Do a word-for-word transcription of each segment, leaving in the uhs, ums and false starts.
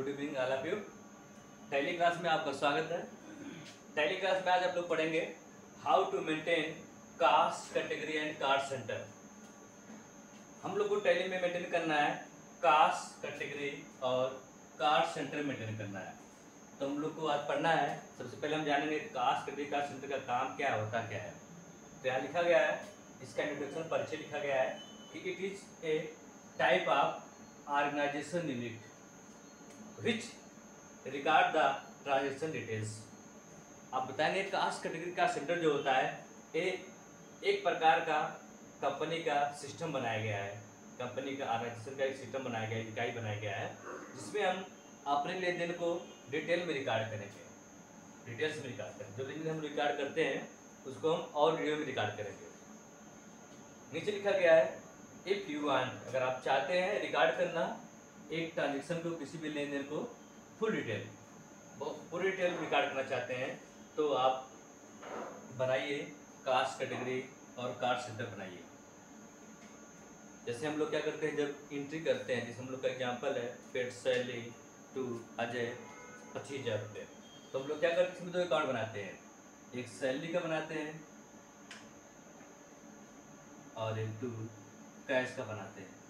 Good evening all of you. Tally class में आपका स्वागत है। टैली क्लास में आज आप लोग पढ़ेंगे how to maintain cost category and card centre. हम लोग को टैली में मेंटेन करना है कास्ट कैटेगरी और कार्ड सेंटर मेंटेन करना है। तो हम लोग को आज पढ़ना है। सबसे पहले हम जानेंगे कास्ट कैटेगरी कार्ड सेंटर का काम क्या होता क्या है। तो यहाँ लिखा गया है, इसका इंट्रोडक्शन परिचय लिखा गया है कि it is a type of organisation unit which regard the transaction details. आप बताएंगे कास्ट कैटेगरी का सेंटर जो होता है ये एक प्रकार का कंपनी का सिस्टम बनाया गया है, कंपनी का ऑर्गेनाइजेशन का एक सिस्टम बनाया गया है, इकाई बनाया गया है, जिसमें हम अपने लेन देन को डिटेल में रिकॉर्ड करेंगे, डिटेल्स में रिकॉर्ड करेंगे। जो लेन देन हम रिकॉर्ड करते हैं उसको हम और वीडियो में रिकॉर्ड करेंगे। नीचे लिखा गया है इफ़ यू वांट, अगर आप चाहते हैं रिकॉर्ड करना एक ट्रांजेक्शन को, किसी भी लेन देन को फुल डिटेल, पूरी डिटेल रिकॉर्ड करना चाहते हैं तो आप बनाइए कास्ट कैटेगरी और कार्ड सेंटर बनाइए। जैसे हम लोग क्या करते हैं जब एंट्री करते हैं, जैसे हम लोग का एग्जांपल है पेड सैलरी टू अजय पच्चीस हज़ार रुपये, तो हम लोग क्या करते हैं इसमें दो अकाउंट बनाते हैं, एक सैलरी का बनाते हैं और एक टू कैश का बनाते हैं।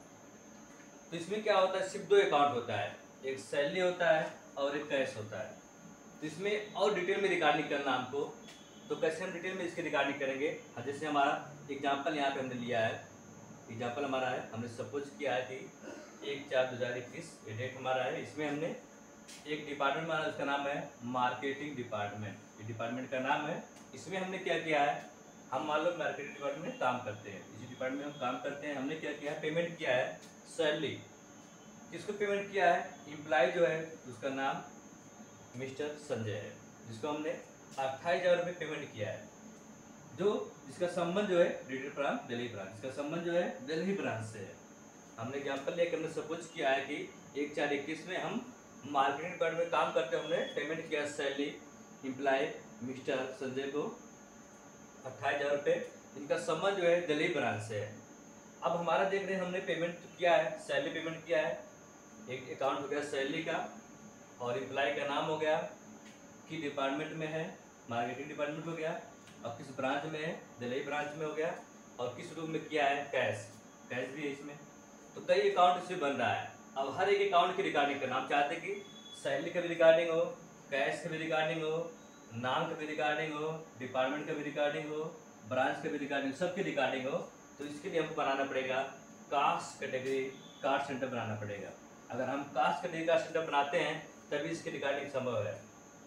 तो इसमें क्या होता है, सिर्फ दो अकाउंट होता है, एक सैलरी होता है और एक कैश होता है। तो इसमें और डिटेल में रिकॉर्डिंग करना हमको, तो कैसे हम डिटेल में इसकी रिकॉर्डिंग करेंगे। जैसे हमारा एग्जांपल यहाँ पे हमने लिया है, एग्जांपल हमारा है, हमने सपोज किया है कि एक चार दो हज़ार इक्कीस ये डेट हमारा है। इसमें हमने एक डिपार्टमेंट हमारा, उसका नाम है मार्केटिंग डिपार्टमेंट, ये डिपार्टमेंट का नाम है। इसमें हमने क्या किया है, हम मान लो मार्केटिंग डिपार्टमेंट में काम करते हैं, इसी डिपार्टमेंट में हम काम करते हैं। हमने क्या किया है, पेमेंट किया है सैलरी। किसको पेमेंट किया है, एम्प्लॉय जो है उसका नाम मिस्टर संजय है, जिसको हमने अट्ठाईस हज़ार रुपये पेमेंट किया है, जो जिसका संबंध जो है रिटेल ब्रांच दिल्ली ब्रांच, जिसका संबंध जो है दिल्ली ब्रांच से है। हमने एग्जाम्पल लेकर हमने सपोज किया है कि एक चार इक्कीस में हम मार्केटिंग डिपार्टमेंट में काम करते हैं, हमने पेमेंट किया सैलरी एम्प्लॉय मिस्टर संजय को अट्ठाईस हज़ार रुपये, इनका संबंध जो है दिल्ली ब्रांच से है। अब हमारा देख रहे हैं हमने पेमेंट किया है, सैलरी पेमेंट किया है, एक अकाउंट हो गया सैलरी का और एम्प्लॉय का नाम हो गया, कि डिपार्टमेंट में है मार्केटिंग डिपार्टमेंट हो गया, और किस ब्रांच में है दिल्ली ब्रांच में हो गया, और किस रूप में किया है कैश, कैश भी है इसमें। तो कई अकाउंट इसमें बन रहा है। अब हर एक अकाउंट की रिकॉर्डिंग करना, हम चाहते हैं कि सैलरी का भी रिकॉर्डिंग हो, कैश का भी रिकॉर्डिंग हो, नाम का भी रिकॉर्डिंग हो, डिपार्टमेंट का भी रिकॉर्डिंग हो, ब्रांच का भी रिकॉर्डिंग, सबकी रिकॉर्डिंग हो। तो इसके लिए हमको बनाना पड़ेगा कास्ट कैटेगरी कार्ड सेंटर बनाना पड़ेगा। अगर हम कास्ट कैटेगरी कार्ड सेंटर बनाते हैं तभी इसकी रिकॉर्डिंग संभव है,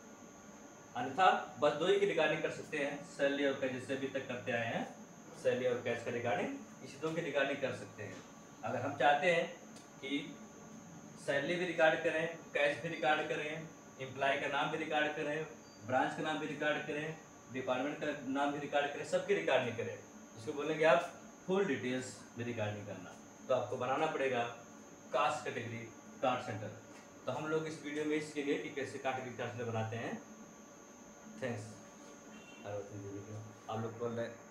अन्यथा बस दो ही की रिकॉर्डिंग कर सकते हैं, सैलरी और कैश, जैसे अभी तक करते आए हैं सैलरी और कैश का रिकॉर्डिंग, इसी दो की रिकॉर्डिंग कर सकते हैं। अगर हम चाहते हैं कि सैलरी भी रिकॉर्ड करें, कैश भी रिकॉर्ड करें, एम्प्लॉय का नाम भी रिकॉर्ड करें, ब्रांच का नाम भी रिकॉर्ड करें, डिपार्टमेंट का नाम भी रिकॉर्ड करें, सबकी रिकॉर्डिंग करें, इसको बोलेंगे आप फुल डिटेल्स में रिकॉर्डिंग करना, तो आपको बनाना पड़ेगा कास्ट कैटेगरी कार्ड सेंटर। तो हम लोग इस वीडियो में सीखेंगे कि कैसे कैटेगरी कार्ड सेंटर बनाते हैं। थैंक्स। आप लोग को